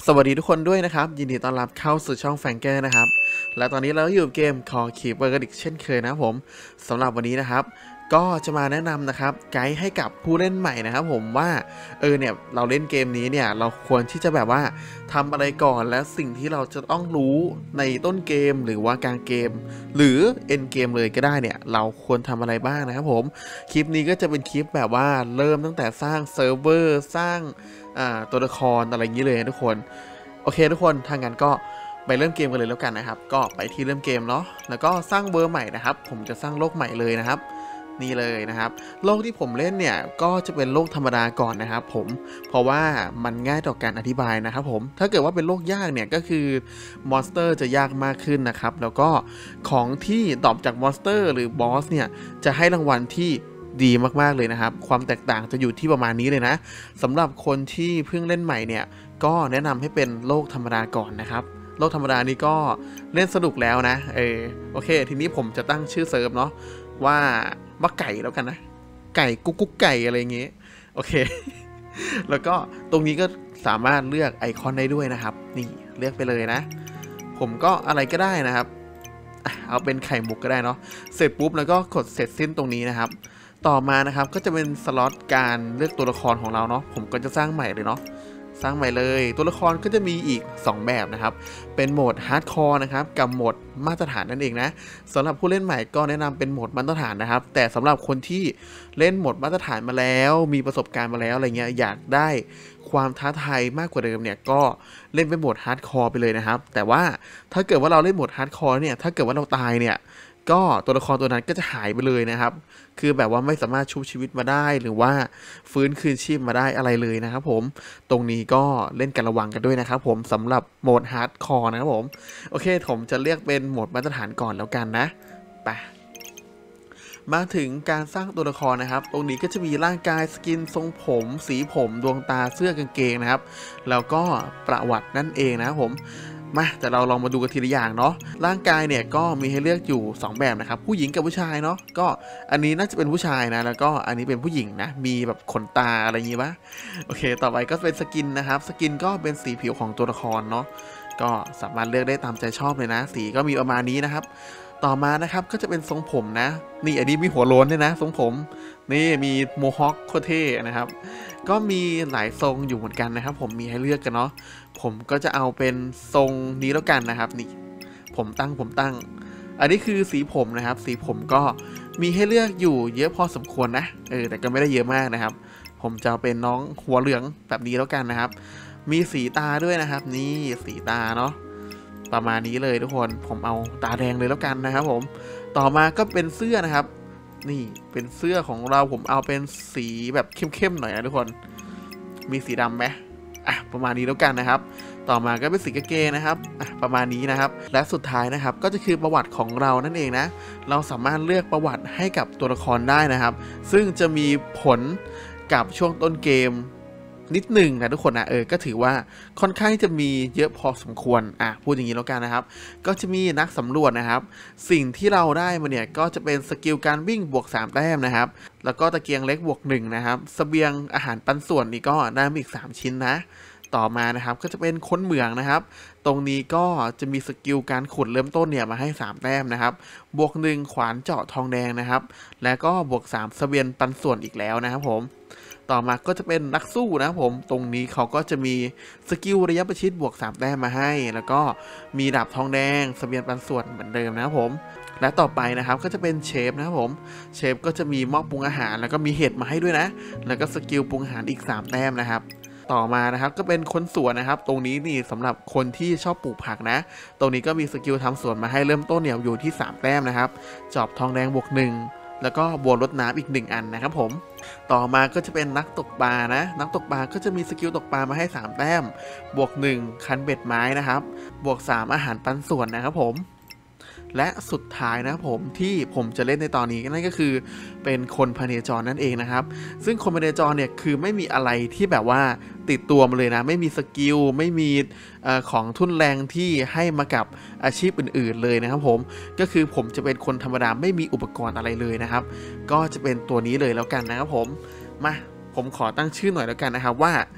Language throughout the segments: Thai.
สวัสดีทุกคนด้วยนะครับยินดีต้อนรับเข้าสู่ช่องแฟงเกอร์นะครับและตอนนี้เราอยู่เกม Call Keeper กันอีกเช่นเคยนะครับผมสำหรับวันนี้นะครับก็จะมาแนะนำนะครับไกด์ให้กับผู้เล่นใหม่นะครับผมว่าเนี่ยเราเล่นเกมนี้เนี่ยเราควรที่จะแบบว่าทำอะไรก่อนและสิ่งที่เราจะต้องรู้ในต้นเกมหรือว่ากลางเกมหรือเอ็นเกมเลยก็ได้เนี่ยเราควรทำอะไรบ้างนะครับผมคลิปนี้ก็จะเป็นคลิปแบบว่าเริ่มตั้งแต่สร้างเซิร์ฟเวอร์สร้างตัวละครอะไรอย่างนี้เลยทุกคนโอเคทุกคนทางนั้นก็ไปเริ่มเกมกันเลยแล้วกันนะครับก็ไปที่เริ่มเกมเนาะแล้วก็สร้างเวอร์ใหม่นะครับผมจะสร้างโลกใหม่เลยนะครับนี่เลยนะครับโลกที่ผมเล่นเนี่ยก็จะเป็นโลกธรรมดาก่อนนะครับผมเพราะว่ามันง่ายต่อการอธิบายนะครับผมถ้าเกิดว่าเป็นโลกยากเนี่ยก็คือมอนสเตอร์จะยากมากขึ้นนะครับแล้วก็ของที่ตอบจากมอนสเตอร์หรือบอสเนี่ยจะให้รางวัลที่ดีมากๆเลยนะครับความแตกต่างจะอยู่ที่ประมาณนี้เลยนะสำหรับคนที่เพิ่งเล่นใหม่เนี่ยก็แนะนำให้เป็นโลกธรรมดาก่อนนะครับโลกธรรมดานี้ก็เล่นสนุกแล้วนะโอเคทีนี้ผมจะตั้งชื่อเซิร์ฟเนาะว่าไก่แล้วกันนะไก่กุ๊กไก่อะไรอย่างเงี้ยโอเค แล้วก็ตรงนี้ก็สามารถเลือกไอคอนได้ด้วยนะครับนี่เลือกไปเลยนะผมก็อะไรก็ได้นะครับเอาเป็นไข่มุกก็ได้เนาะเสร็จปุ๊บแล้วก็กดเสร็จสิ้นตรงนี้นะครับต่อมานะครับก็จะเป็นสล็อตการเลือกตัวละครของเราเนาะผมก็จะสร้างใหม่เลยเนาะสร้างใหม่เลยตัวละครก็จะมีอีก2แบบนะครับเป็นโหมดฮาร์ดคอร์นะครับกับโหมดมาตรฐานนั่นเองนะสำหรับผู้เล่นใหม่ก็แนะนำเป็นโหมดมาตรฐานนะครับแต่สำหรับคนที่เล่นโหมดมาตรฐานมาแล้วมีประสบการณ์มาแล้วอะไรเงี้ยอยากได้ความท้าทายมากกว่าเดิมเนี่ยก็เล่นเป็นโหมดฮาร์ดคอร์ไปเลยนะครับแต่ว่าถ้าเกิดว่าเราเล่นโหมดฮาร์ดคอร์เนี่ยถ้าเกิดว่าเราตายเนี่ยก็ตัวละครตัวนั้นก็จะหายไปเลยนะครับคือแบบว่าไม่สามารถชุบชีวิตมาได้หรือว่าฟื้นคืนชีพมาได้อะไรเลยนะครับผมตรงนี้ก็เล่นกันระวังกันด้วยนะครับผมสำหรับโหมดฮาร์ดคอร์นะครับผมโอเคผมจะเรียกเป็นโหมดมาตรฐานก่อนแล้วกันนะไปมาถึงการสร้างตัวละครนะครับตรงนี้ก็จะมีร่างกายสกินทรงผมสีผมดวงตาเสื้อกางเกงนะครับแล้วก็ประวัตินั่นเองนะครับผมมาแต่เราลองมาดูกันทีละอย่างเนาะร่างกายเนี่ยก็มีให้เลือกอยู่2แบบนะครับผู้หญิงกับผู้ชายเนาะก็อันนี้น่าจะเป็นผู้ชายนะแล้วก็อันนี้เป็นผู้หญิงนะมีแบบขนตาอะไรอย่างงี้ปะโอเคต่อไปก็เป็นสกินนะครับสกินก็เป็นสีผิวของตัวละครเนาะก็สามารถเลือกได้ตามใจชอบเลยนะสีก็มีประมาณนี้นะครับต่อมานะครับก็จะเป็นทรงผมนะนี่อันนี้มีหัวโล้นด้วยนะทรงผมนี่มีโมฮอคโคเท่นะครับก็มีหลายทรงอยู่เหมือนกันนะครับผมมีให้เลือกกันเนาะผมก็จะเอาเป็นทรงนี้แล้วกันนะครับนี่ผมตั้งอันนี้คือสีผมนะครับสีผมก็มีให้เลือกอยู่เยอะพอสมควรนะแต่ก็ไม่ได้เยอะมากนะครับผมจะเป็นน้องหัวเหลืองแบบนี้แล้วกันนะครับมีสีตาด้วยนะครับนี่สีตาเนาะประมาณนี้เลยทุกคนผมเอาตาแดงเลยแล้วกันนะครับผมต่อมาก็เป็นเสื้อนะครับนี่เป็นเสื้อของเราผมเอาเป็นสีแบบเข้มๆหน่อยนะทุกคนมีสีดำไหมประมาณนี้แล้วกันนะครับต่อมาก็เป็นสีกางเกงนะครับประมาณนี้นะครับและสุดท้ายนะครับก็จะคือประวัติของเรานั่นเองนะเราสามารถเลือกประวัติให้กับตัวละครได้นะครับซึ่งจะมีผลกับช่วงต้นเกมนิดหนึ่งนะทุกคนนะก็ถือว่าค่อนข้างจะมีเยอะพอสมควรพูดอย่างนี้แล้วกันนะครับก็จะมีนักสำรวจนะครับสิ่งที่เราได้มาเนี่ยก็จะเป็นสกิลการวิ่งบวก3แต้มนะครับแล้วก็ตะเกียงเล็กบวก1นะครับเสบียงอาหารปันส่วนนี่ก็ได้มาอีก3ชิ้นนะต่อมานะครับก็จะเป็นค้นเหมืองนะครับตรงนี้ก็จะมีสกิลการขุดเริ่มต้นเนี่ยมาให้3แต้มนะครับบวก1ขวานเจาะทองแดงนะครับและก็บวก3เสบียงปันส่วนอีกแล้วนะครับผมต่อมาก็จะเป็นนักสู้นะครับผมตรงนี้เขาก็จะมีสกิลระยะประชิดบวก3แต้มมาให้แล้วก็มีดาบทองแดงเสบียงปันส่วนเหมือนเดิมนะครับผมและต่อไปนะครับก็จะเป็นเชฟนะครับผมเชฟก็จะมีหม้อปรุงอาหารแล้วก็มีเห็ดมาให้ด้วยนะแล้วก็สกิลปรุงอาหารอีก3แต้มนะครับต่อมานะครับก็เป็นคนสวนนะครับตรงนี้นี่สำหรับคนที่ชอบปลูกผักนะตรงนี้ก็มีสกิลทำสวนมาให้เริ่มต้นเนี่ยอยู่ที่3แต้มนะครับจอบทองแดงบวก1แล้วก็บัวรดน้ำอีก1อันนะครับผมต่อมาก็จะเป็นนักตกปลานะนักตกปลาก็จะมีสกิลตกปลามาให้3แต้มบวก1คันเบ็ดไม้นะครับบวก3อาหารปันส่วนนะครับผมและสุดท้ายนะผมที่ผมจะเล่นในตอนนี้นั่นก็คือเป็นคนพเนจรนั่นเองนะครับซึ่งคนพเนจรเนี่ยคือไม่มีอะไรที่แบบว่าติดตัวมาเลยนะไม่มีสกิลไม่มีของทุนแรงที่ให้มากับอาชีพอื่นๆเลยนะครับผมก็คือผมจะเป็นคนธรรมดาไม่มีอุปกรณ์อะไรเลยนะครับก็จะเป็นตัวนี้เลยแล้วกันนะครับผมมาผมขอตั้งชื่อหน่อยแล้วกันนะครับว่า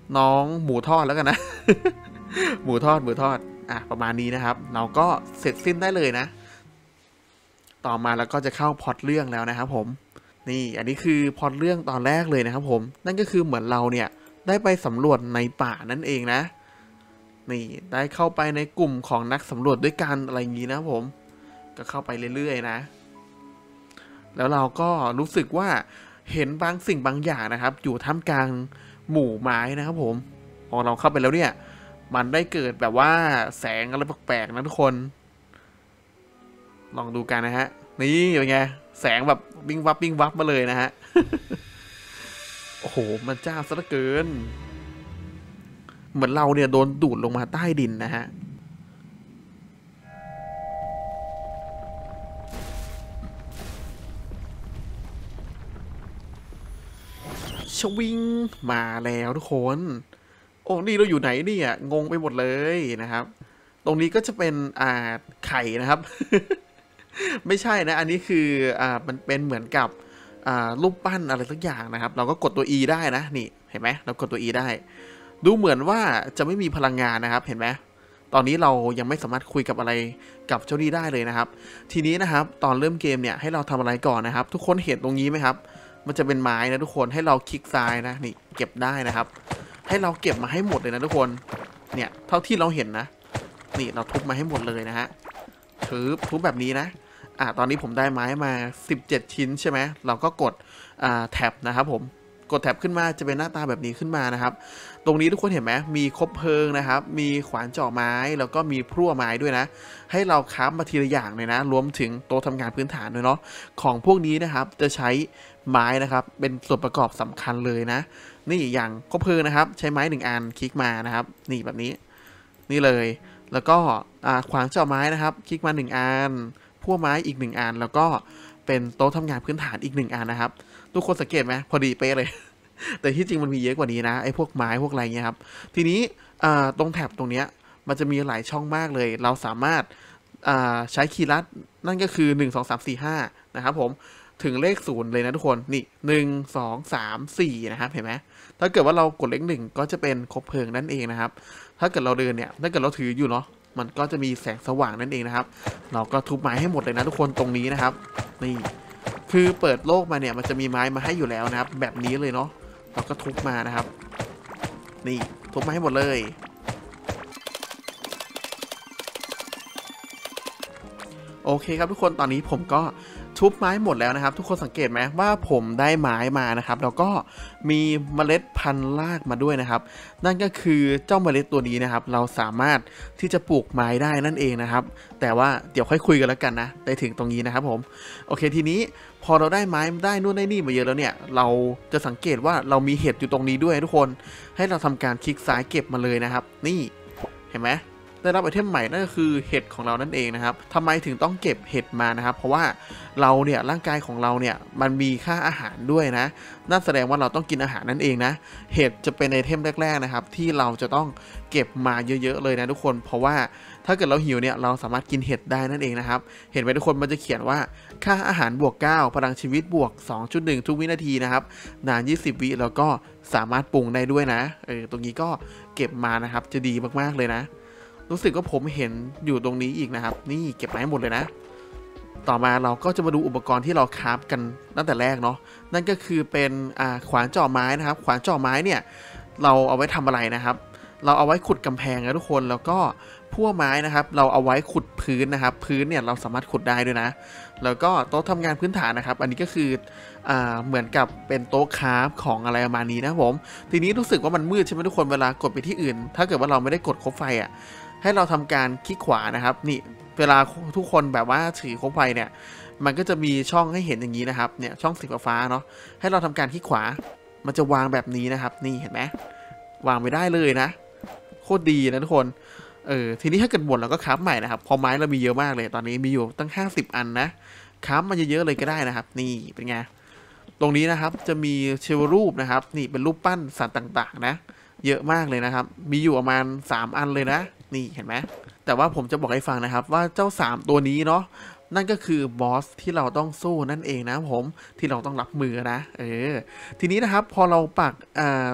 น้องหมูทอดแล้วกันนะ หมูทอดประมาณนี้นะครับเราก็เสร็จสิ้นได้เลยนะต่อมาแล้วก็จะเข้าพล็อตเรื่องแล้วนะครับผมนี่อันนี้คือพล็อตเรื่องตอนแรกเลยนะครับผมนั่นก็คือเหมือนเราเนี่ยได้ไปสำรวจในป่านั่นเองนะนี่ได้เข้าไปในกลุ่มของนักสำรวจด้วยกันอะไรอย่างนี้นะผมก็เข้าไปเรื่อยๆนะแล้วเราก็รู้สึกว่าเห็นบางสิ่งบางอย่างนะครับอยู่ท่ามกลางหมู่ไม้นะครับผมพอเราเข้าไปแล้วเนี่ยมันได้เกิดแบบว่าแสงอะไรแปลกๆนะทุกคนลองดูกันนะฮะนี่เป็นไงแสงแบบวิ่งวับมาเลยนะฮะ โอ้โหมันจ้าซะเหลือเกินเหมือนเราเนี่ยโดนดูดลงมาใต้ดินนะฮะชวิงมาแล้วทุกคนโอ้นี่เราอยู่ไหนเนี่ยงงไปหมดเลยนะครับตรงนี้ก็จะเป็นไข่นะครับ ไม่ใช่นะอันนี้คือมันเป็นเหมือนกับรูปปั้นอะไรสักอย่างนะครับเราก็กดตัว E ได้นะนี่เห็นไหมเรากดตัว E ได้ดูเหมือนว่าจะไม่มีพลังงานนะครับเห็นไหมตอนนี้เรายังไม่สามารถคุยกับอะไรกับเจ้านี้ได้เลยนะครับทีนี้นะครับตอนเริ่มเกมเนี่ยให้เราทำอะไรก่อนนะครับทุกคนเห็นตรงนี้ไหมครับมันจะเป็นไม้นะทุกคนให้เราคลิกซ้ายนะนี่เก็บได้นะครับให้เราเก็บมาให้หมดเลยนะทุกคนเนี่ยเท่าที่เราเห็นนะนี่เราทุบมาให้หมดเลยนะฮะทุบแบบนี้นะตอนนี้ผมได้ไม้มา17ชิ้นใช่ไหมเราก็กดแท็บนะครับผมกดแท็บขึ้นมาจะเป็นหน้าตาแบบนี้ขึ้นมานะครับตรงนี้ทุกคนเห็นไหมมีคบเพลิงนะครับมีขวานเจาะไม้แล้วก็มีพลั่วไม้ด้วยนะให้เราค้ามาทีละอย่างเลยนะรวมถึงโต๊ะทำงานพื้นฐานด้วยเนาะของพวกนี้นะครับจะใช้ไม้นะครับเป็นส่วนประกอบสำคัญเลยนะนี่อย่างคบเพลิงนะครับใช้ไม้1 อันคลิกมานะครับนี่แบบนี้นี่เลยแล้วก็ขวานเจาะไม้นะครับคลิกมา1 อันพวกไม้อีก1 อันแล้วก็เป็นโต๊ะทำงานพื้นฐานอีก1 อันนะครับทุกคนสังเกตไหมพอดีเป๊ะเลย แต่ที่จริงมันมีเยอะกว่านี้นะไอ้พวกไม้พวกอะไรเงี้ยครับทีนี้ตรงแถบตรงเนี้ยมันจะมีหลายช่องมากเลยเราสามารถใช้คีย์ลัดนั่นก็คือ1 2 3 4 5นะครับผมถึงเลข0เลยนะทุกคนนี่1 2 3 4นะครับเห็นไหมถ้าเกิดว่าเรากดเลข1ก็จะเป็นคบเพลิงนั่นเองนะครับถ้าเกิดเราเดินเนี่ยถ้าเกิดเราถืออยู่เนาะมันก็จะมีแสงสว่างนั่นเองนะครับเราก็ทุบไม้ให้หมดเลยนะทุกคนตรงนี้นะครับนี่คือเปิดโลกมาเนี่ยมันจะมีไม้มาให้อยู่แล้วนะครับแบบนี้เลยเนาะเราก็ทุบมานะครับนี่ทุบมาให้หมดเลยโอเคครับทุกคนตอนนี้ผมก็ทุบไม้หมดแล้วนะครับทุกคนสังเกตไหมว่าผมได้ไม้มานะครับแล้วก็มีเมล็ดพันธุ์รากมาด้วยนะครับนั่นก็คือเจ้าเมล็ดตัวนี้นะครับเราสามารถที่จะปลูกไม้ได้นั่นเองนะครับแต่ว่าเดี๋ยวค่อยคุยกันแล้วกันนะได้ถึงตรงนี้นะครับผมโอเคทีนี้พอเราได้ไม้ได้นู่นได้นี่มาเยอะแล้วเนี่ยเราจะสังเกตว่าเรามีเห็ดอยู่ตรงนี้ด้วยทุกคนให้เราทำการคลิกซ้ายเก็บมาเลยนะครับนี่เห็นไหมได้รับไอเทมใหม่นั่นก็คือเห็ดของเรานั่นเองนะครับทำไมถึงต้องเก็บเห็ดมานะครับเพราะว่าเราเนี่ยร่างกายของเราเนี่ยมันมีค่าอาหารด้วยนะนั่นแสดงว่าเราต้องกินอาหารนั่นเองนะเห็ดจะเป็นไอเทมแรกๆนะครับที่เราจะต้องเก็บมาเยอะๆเลยนะทุกคนเพราะว่าถ้าเกิดเราหิวเนี่ยเราสามารถกินเห็ดได้นั่นเองนะครับเห็นไหมทุกคนมันจะเขียนว่าค่าอาหารบวก9พลังชีวิตบวก 2.1 ทุกวินาทีนะครับนาน20 วิแล้วก็สามารถปรุงได้ด้วยนะตรงนี้ก็เก็บมานะครับจะดีมากๆเลยนะรู้สึกว่าผมเห็นอยู่ตรงนี้อีกนะครับนี่เก็บมาให้หมดเลยนะต่อมาเราก็จะมาดูอุปกรณ์ที่เราคราฟกันตั้งแต่แรกเนาะนั่นก็คือเป็นขวานเจาะไม้นะครับขวานเจาะไม้เนี่ยเราเอาไว้ทำอะไรนะครับเราเอาไว้ขุดกำแพงนะทุกคนแล้วก็พั่วไม้นะครับเราเอาไว้ขุดพื้นนะครับพื้นเนี่ยเราสามารถขุดได้ด้วยนะแล้วก็โต๊ะทำงานพื้นฐานนะครับอันนี้ก็คือเหมือนกับเป็นโต๊ะคราฟของอะไรประมาณนี้นะผมทีนี้รู้สึกว่ามันมืดใช่ไหมทุกคนเวลากดไปที่อื่นถ้าเกิดว่าเราไม่ได้กดคบไฟให้เราทำการคลิกขวานะครับนี่เวลาทุกคนแบบว่าถือคบไฟเนี่ยมันก็จะมีช่องให้เห็นอย่างนี้นะครับเนี่ยช่องสีฟ้าเนาะให้เราทำการคลิกขวามันจะวางแบบนี้นะครับนี่เห็นไหมวางไม่ได้เลยนะโคตรดีนะทุกคนทีนี้ถ้าเกิดหมดเราก็คราฟใหม่นะครับพอไม้เรามีเยอะมากเลยตอนนี้มีอยู่ตั้ง50 อันนะคราฟมาเยอะๆเลยก็ได้นะครับนี่เป็นไงตรงนี้นะครับจะมีเชลรูปนะครับนี่เป็นรูปปั้นสัตว์ต่างๆนะเยอะมากเลยนะครับมีอยู่ประมาณ3 อันเลยนะนี่เห็นไหมแต่ว่าผมจะบอกให้ฟังนะครับว่าเจ้า3ตัวนี้เนาะนั่นก็คือบอสที่เราต้องสู้นั่นเองนะผมที่เราต้องรับมือนะทีนี้นะครับพอเราปัก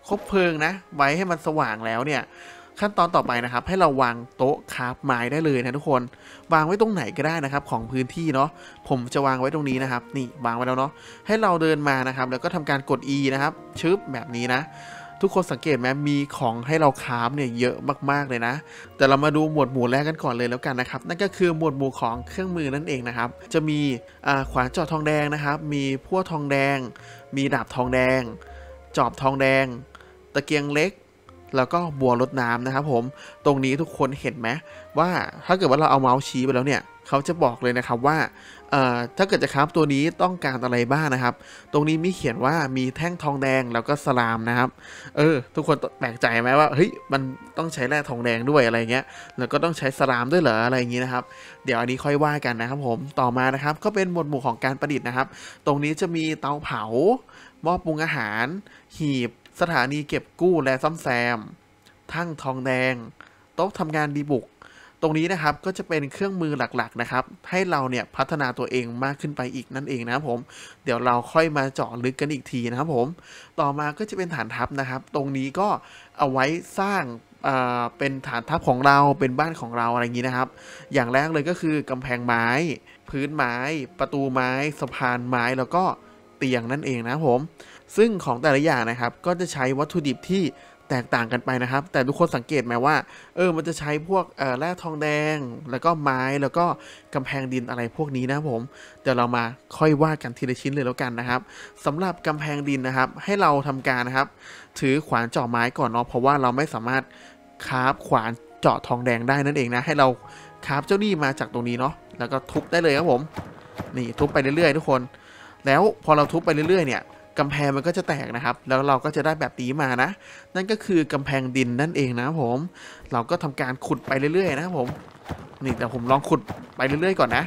คบเพลิงนะไว้ให้มันสว่างแล้วเนี่ยขั้นตอนต่อไปนะครับให้เราวางโต๊ะคราฟไม้ได้เลยนะทุกคนวางไว้ตรงไหนก็ได้นะครับของพื้นที่เนาะผมจะวางไว้ตรงนี้นะครับนี่วางไว้แล้วเนาะให้เราเดินมานะครับแล้วก็ทำการกด E นะครับชึบแบบนี้นะทุกคนสังเกตไหมมีของให้เราคราฟเนี่ยเยอะมากๆเลยนะแต่เรามาดูหมวดหมู่แรกกันก่อนเลยแล้วกันนะครับนั่นก็คือหมวดหมู่ของเครื่องมือนั่นเองนะครับจะมีขวานเจาะทองแดงนะครับมีพลั่วทองแดงมีดาบทองแดงจอบทองแดงตะเกียงเล็กแล้วก็บัวรดน้ำนะครับผมตรงนี้ทุกคนเห็นไหมว่าถ้าเกิดว่าเราเอาเมาส์ชี้ไปแล้วเนี่ยเขาจะบอกเลยนะครับว่าถ้าเกิดจะคราฟตัวนี้ต้องการอะไรบ้างนะครับตรงนี้มีเขียนว่ามีแท่งทองแดงแล้วก็สลามนะครับทุกคนแปลกใจไหมว่าเฮ้ยมันต้องใช้แร่ทองแดงด้วยอะไรเงี้ยแล้วก็ต้องใช้สลามด้วยเหรออะไรอย่างนี้นะครับเดี๋ยวอันนี้ค่อยว่ากันนะครับผมต่อมานะครับก็เป็นหมวดหมู่ของการประดิษฐ์นะครับตรงนี้จะมีเตาเผาหม้อปรุงอาหารหีบสถานีเก็บกู้และซ่อมแซมทั้งทองแดงโต๊ะทำงานดีบุกตรงนี้นะครับก็จะเป็นเครื่องมือหลักๆนะครับให้เราเนี่ยพัฒนาตัวเองมากขึ้นไปอีกนั่นเองนะครับผมเดี๋ยวเราค่อยมาเจาะลึกกันอีกทีนะครับผมต่อมาก็จะเป็นฐานทัพนะครับตรงนี้ก็เอาไว้สร้างเป็นฐานทัพของเราเป็นบ้านของเราอะไรอย่างนี้นะครับอย่างแรกเลยก็คือกำแพงไม้พื้นไม้ประตูไม้สะพานไม้แล้วก็เตียงนั่นเองนะครับผมซึ่งของแต่ละอย่างนะครับก็จะใช้วัตถุดิบที่แตกต่างกันไปนะครับแต่ทุกคนสังเกตไหมว่ามันจะใช้พวกแร่ทองแดงแล้วก็ไม้แล้วก็กำแพงดินอะไรพวกนี้นะผมเดี๋ยวเรามาค่อยว่ากันทีละชิ้นเลยแล้วกันนะครับสำหรับกำแพงดินนะครับให้เราทำการนะครับถือขวานเจาะไม้ก่อนเนาะเพราะว่าเราไม่สามารถคราฟขวานเจาะทองแดงได้นั่นเองนะให้เราคราฟเจ้านี่มาจากตรงนี้เนาะแล้วก็ทุบได้เลยครับผมนี่ทุบไปเรื่อยๆทุกคนแล้วพอเราทุบไปเรื่อยๆเนี่ยกำแพงมันก็จะแตกนะครับแล้วเราก็จะได้แบบนี้มานะนั่นก็คือกำแพงดินนั่นเองนะผมเราก็ทำการขุดไปเรื่อยๆนะครับผมนี่แต่ผมลองขุดไปเรื่อยๆก่อนนะ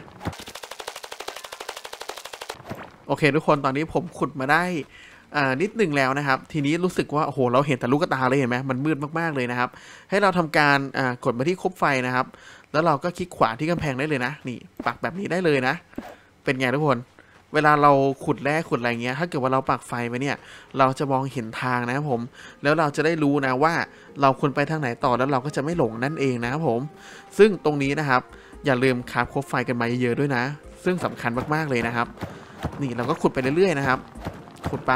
โอเคทุกคนตอนนี้ผมขุดมาได้นิดหนึ่งแล้วนะครับทีนี้รู้สึกว่าโอ้โหเราเห็นแต่ลูกตาเลยเห็นไหมมันมืดมากๆเลยนะครับให้เราทำการกดมาที่คบไฟนะครับแล้วเราก็คลิกขวาที่กำแพงได้เลยนะนี่ปักแบบนี้ได้เลยนะเป็นไงทุกคนเวลาเราขุดแร่ขุดอะไรเงี้ยถ้าเกิดว่าเราปักไฟไปเนี่ยเราจะมองเห็นทางนะครับผมแล้วเราจะได้รู้นะว่าเราควรไปทางไหนต่อแล้วเราก็จะไม่หลงนั่นเองนะครับผมซึ่งตรงนี้นะครับอย่าลืมคราฟคบไฟกันมาเยอะๆด้วยนะซึ่งสำคัญมากๆเลยนะครับนี่เราก็ขุดไปเรื่อยๆนะครับขุดไป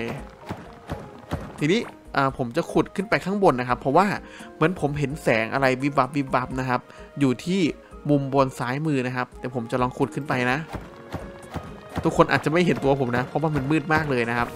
ทีนี้ผมจะขุดขึ้นไปข้างบนนะครับเพราะว่าเหมือนผมเห็นแสงอะไรวิบวับวิบวับนะครับอยู่ที่มุมบนซ้ายมือนะครับแต่ผมจะลองขุดขึ้นไปนะทุกคนอาจจะไม่เห็นตัวผมนะเพราะว่ามันมืดมากเลยนะครับ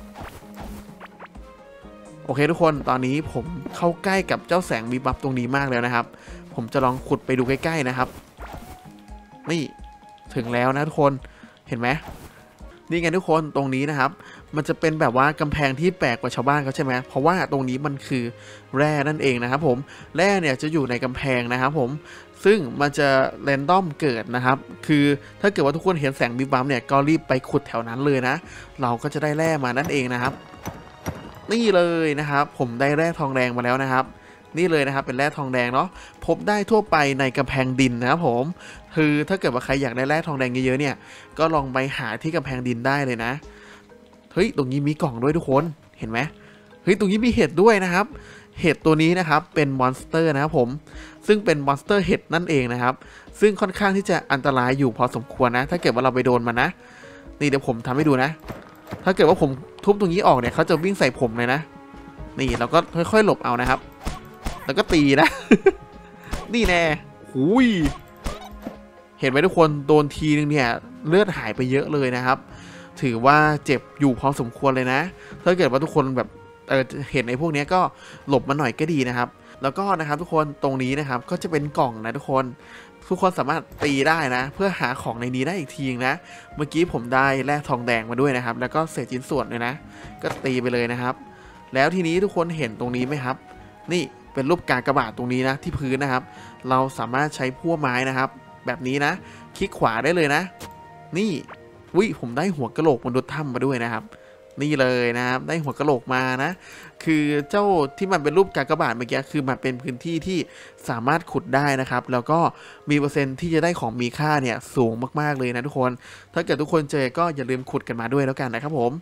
โอเคทุกคนตอนนี้ผมเข้าใกล้กับเจ้าแสงวิบวับตรงนี้มากแล้วนะครับผมจะลองขุดไปดูใกล้ๆนะครับนี่ถึงแล้วนะทุกคนเห็นไหมนี่ไงทุกคนตรงนี้นะครับมันจะเป็นแบบว่ากำแพงที่แปลกกว่าชาวบ้านเขาใช่ไหมเพราะว่าตรงนี้มันคือแร่นั่นเองนะครับผมแร่เนี่ยจะอยู่ในกำแพงนะครับผมซึ่งมันจะเรนดอมเกิดนะครับคือถ้าเกิดว่าทุกคนเห็นแสงวิบวับเนี่ยก็รีบไปขุดแถวนั้นเลยนะเราก็จะได้แร่มานั่นเองนะครับนี่เลยนะครับผมได้แร่ทองแดงมาแล้วนะครับนี่เลยนะครับเป็นแร่ทองแดงเนาะพบได้ทั่วไปในกำแพงดินนะครับผมคือถ้าเกิดว่าใครอยากได้แร่ทองแดงเยอะๆเนี่ยก็ลองไปหาที่กำแพงดินได้เลยนะเฮ้ยตรงนี้มีกล่องด้วยทุกคนเห็นไหมเฮ้ยตรงนี้มีเห็ดด้วยนะครับเห็ดตัวนี้นะครับเป็นมอนสเตอร์นะครับผมซึ่งเป็นมอนสเตอร์เห็ดนั่นเองนะครับซึ่งค่อนข้างที่จะอันตรายอยู่พอสมควรนะถ้าเกิดว่าเราไปโดนมันนะนี่เดี๋ยวผมทำให้ดูนะถ้าเกิดว่าผมทุบตรงนี้ออกเนี่ยเขาจะวิ่งใส่ผมเลยนะนี่เราก็ค่อยๆหลบเอานะครับแล้วก็ตีนะ นี่แน่หุยเห็นไหมทุกคนโดนทีนึงเนี่ยเลือดหายไปเยอะเลยนะครับถือว่าเจ็บอยู่พอสมควรเลยนะถ้าเกิดว่าทุกคนแบบเห็นในพวกนี้ก็หลบมาหน่อยก็ดีนะครับแล้วก็นะครับทุกคนตรงนี้นะครับก็จะเป็นกล่องนะทุกคนสามารถตีได้นะเพื่อหาของในนี้ได้อีกทีนะเมื่อกี้ผมได้แร่ทองแดงมาด้วยนะครับแล้วก็เศษชิ้นส่วนเลยนะก็ตีไปเลยนะครับแล้วทีนี้ทุกคนเห็นตรงนี้ไหมครับนี่เป็นรูปกากบาทตรงนี้นะที่พื้นนะครับเราสามารถใช้พั่วไม้นะครับแบบนี้นะคลิกขวาได้เลยนะนี่ผมได้หัวกะโหลกมนุษย์ถ้ำมาด้วยนะครับนี่เลยนะครับได้หัวกะโหลกมานะคือเจ้าที่มันเป็นรูปกากบาทเมื่อกี้คือมันเป็นพื้นที่ที่สามารถขุดได้นะครับแล้วก็มีเปอร์เซ็นต์ที่จะได้ของมีค่าเนี่ยสูงมากๆเลยนะทุกคนถ้าเกิดทุกคนเจอก็อย่าลืมขุดกันมาด้วยแล้วกันนะครับผม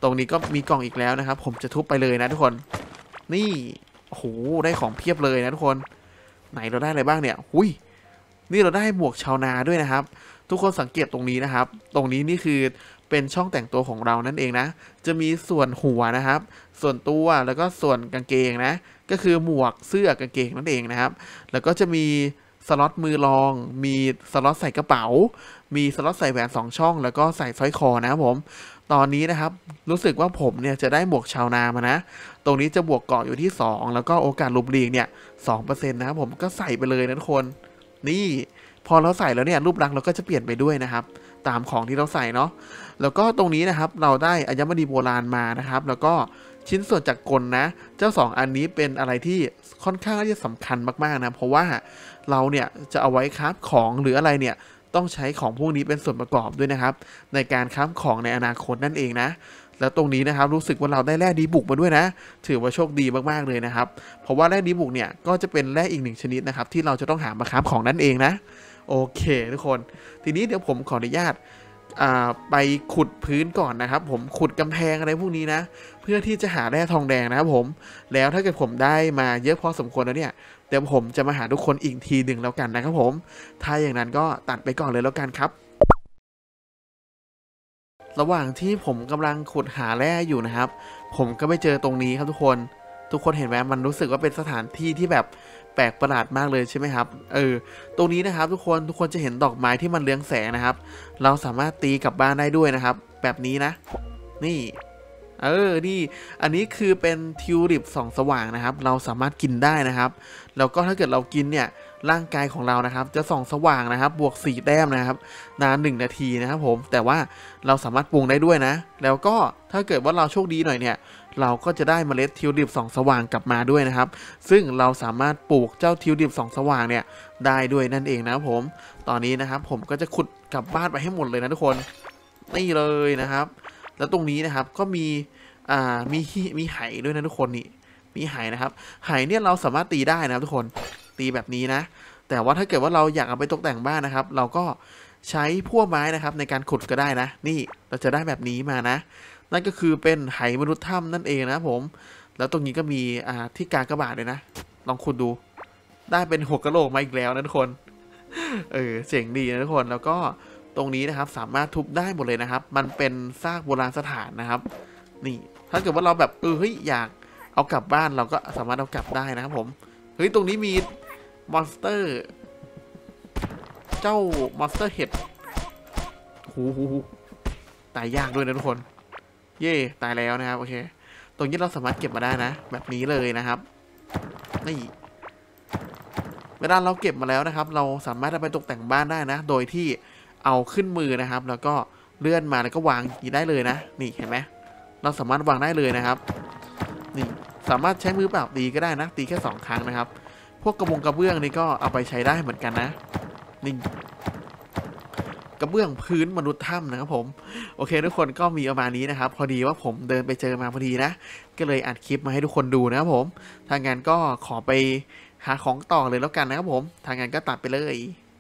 ตรงนี้ก็มีกล่องอีกแล้วนะครับผมจะทุบไปเลยนะทุกคนนี่โอ้โหได้ของเพียบเลยนะทุกคนไหนเราได้อะไรบ้างเนี่ยหุยนี่เราได้หมวกชาวนาด้วยนะครับทุกคนสังเกตตรงนี้นะครับตรงนี้นี่คือเป็นช่องแต่งตัวของเรานั่นเองนะจะมีส่วนหัวนะครับส่วนตัวแล้วก็ส่วนกางเกงนะก็คือหมวกเสื้อกางเกงนั่นเองนะครับแล้วก็จะมีสล็อตมือรองมีสล็อตใส่กระเป๋ามีสล็อตใส่แหวน2ช่องแล้วก็ใส่สร้อยคอนะครับผมตอนนี้นะครับรู้สึกว่าผมเนี่ยจะได้หมวกชาวนามานะตรงนี้จะบวกเกาะอยู่ที่2แล้วก็โอกาสหลุดหลีกเนี่ย 2% นะครับผมก็ใส่ไปเลยนะทุกคนนี่พอเราใส่แล้วเนี่ยรูปลักษณ์เราก็จะเปลี่ยนไปด้วยนะครับตามของที่เราใส่เนาะแล้วก็ตรงนี้นะครับเราได้อัญมณีโบราณมานะครับแล้วก็ชิ้นส่วนจากกลนะเจ้า2อันนี้เป็นอะไรที่ค่อนข้างที่จะสำคัญมากๆนะเพราะว่าเราเนี่ยจะเอาไว้คราฟของหรืออะไรเนี่ยต้องใช้ของพวกนี้เป็นส่วนประกอบด้วยนะครับในการคราฟของในอนาคตนั่นเองนะแล้วตรงนี้นะครับรู้สึกว่าเราได้แร่ดีบุกมาด้วยนะถือว่าโชคดีมากๆเลยนะครับเพราะว่าแร่ดีบุกเนี่ยก็จะเป็นแร่อีก1ชนิดนะครับที่เราจะต้องหามาคราฟของนั่นเองนะโอเคทุกคนทีนี้เดี๋ยวผมขออนุญาตไปขุดพื้นก่อนนะครับผมขุดกำแพงอะไรพวกนี้นะเพื่อที่จะหาแร่ทองแดงนะครับผมแล้วถ้าเกิดผมได้มาเยอะพอสมควรแล้วเนี่ยเดี๋ยวผมจะมาหาทุกคนอีกทีหนึ่งแล้วกันนะครับผมถ้าอย่างนั้นก็ตัดไปก่อนเลยแล้วกันครับระหว่างที่ผมกำลังขุดหาแร่อยู่นะครับผมก็ไปเจอตรงนี้ครับทุกคนเห็นไหมมันรู้สึกว่าเป็นสถานที่ที่แบบแปลกประหลาดมากเลยใช่ไหมครับตรงนี้นะครับทุกคนจะเห็นดอกไม้ที่มันเรืองแสงนะครับเราสามารถตีกลับบ้านได้ด้วยนะครับแบบนี้นะนี่นี่อันนี้คือเป็นทิวลิปส่องสว่างนะครับเราสามารถกินได้นะครับแล้วก็ถ้าเกิดเรากินเนี่ยร่างกายของเรานะครับจะส่องสว่างนะครับบวก4แต้มนะครับนาน1นาทีนะครับผมแต่ว่าเราสามารถปรุงได้ด้วยนะแล้วก็ถ้าเกิดว่าเราโชคดีหน่อยเนี่ยเราก็จะได้เมล็ดทิวลิปส่องสว่างกลับมาด้วยนะครับซึ่งเราสามารถปลูกเจ้าทิวลิปส่องสว่างเนี่ยได้ด้วยนั่นเองนะครับผมตอนนี้นะครับผมก็จะขุดกลับบ้านไปให้หมดเลยนะทุกคนนี่เลยนะครับแล้วตรงนี้นะครับก็มีไหด้วยนะทุกคนนี่มีไหนะครับไหเนี่ยเราสามารถตีได้นะครับทุกคนตีแบบนี้นะแต่ว่าถ้าเกิดว่าเราอยากเอาไปตกแต่งบ้านนะครับเราก็ใช้พั่วไม้นะครับในการขุดก็ได้นะนี่เราจะได้แบบนี้มานะนั่นก็คือเป็นไหมนุษย์ถ้ำนั่นเองนะผมแล้วตรงนี้ก็มีที่กากบาทเลยนะลองขุดดูได้เป็นหัวกะโหลกมาอีกแล้วนะทุกคนเจ๋งดีนะทุกคนแล้วก็ตรงนี้นะครับสามารถทุบได้หมดเลยนะครับมันเป็นซากโบราณสถานนะครับนี่ถ้าเกิดว่าเราแบบเฮ้ยอยากเอากลับบ้านเราก็สามารถเอากลับได้นะครับผมเฮ้ยตรงนี้มีมอนสเตอร์เจ้ามอนสเตอร์เห็ดหูตายยากด้วยนะทุกคนเย่ตายแล้วนะครับโอเคตรงนี้เราสามารถเก็บมาได้นะแบบนี้เลยนะครับนี่เวลาเราเก็บมาแล้วนะครับเราสามารถเอาไปตกแต่งบ้านได้นะโดยที่เอาขึ้นมือนะครับแล้วก็เลื่อนมาแล้วก็วางอย่างนี้ได้เลยนะนี่เห็นไหมเราสามารถวางได้เลยนะครับนี่สามารถใช้มือเปล่าตีก็ได้นะตีแค่2ครั้งนะครับพวกกระเบื้องนี่ก็เอาไปใช้ได้เหมือนกันนะนี่กระเบื้องพื้นมนุษย์ถ้ำนะครับผมโอเคทุกคนก็มีประมาณนี้นะครับพอดีว่าผมเดินไปเจอมาพอดีนะก็เลยอัดคลิปมาให้ทุกคนดูนะครับผมทางงานก็ขอไปหาของต่อเลยแล้วกันนะครับผมทางงานก็ตัดไปเลย